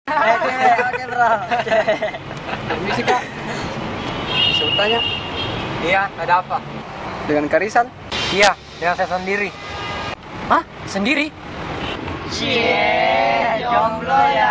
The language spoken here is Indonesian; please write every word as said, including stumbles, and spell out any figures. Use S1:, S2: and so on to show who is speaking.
S1: Eh, cewek, oke bro.
S2: Permisi kak. Bisa bertanya?
S3: Iya, ada apa?
S2: Dengan Karisal?
S3: Iya, dengan saya sendiri.
S4: Hah? Sendiri?
S1: Cie, jomblo ya.